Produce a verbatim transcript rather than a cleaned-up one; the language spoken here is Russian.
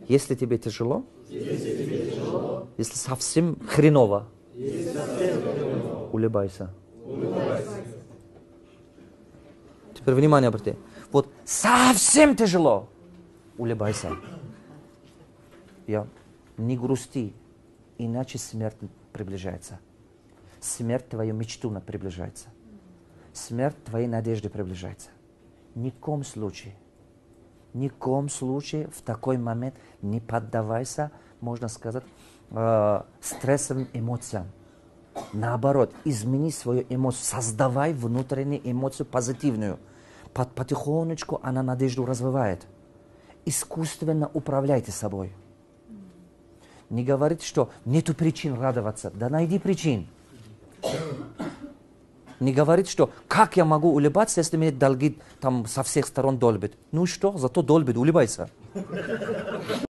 Если тебе тяжело, если, тяжело, если совсем хреново, если совсем хреново, улыбайся. улыбайся. Теперь внимание обрати. Вот совсем тяжело, улыбайся. Я, не грусти, иначе смерть приближается. Смерть твою мечту приближается. Смерть твоей надежды приближается. Ни в коем случае, ни в коем случае в такой момент не поддавайся, можно сказать, э, стрессовым эмоциям. Наоборот, измени свою эмоцию, создавай внутреннюю эмоцию позитивную. Потихонечку она надежду развивает. Искусственно управляйте собой. Не говорите, что нету причин радоваться. Да найди причин. Не говорит, что как я могу улыбаться, если меня долги там со всех сторон долбит. Ну что, зато долбит, улыбайся.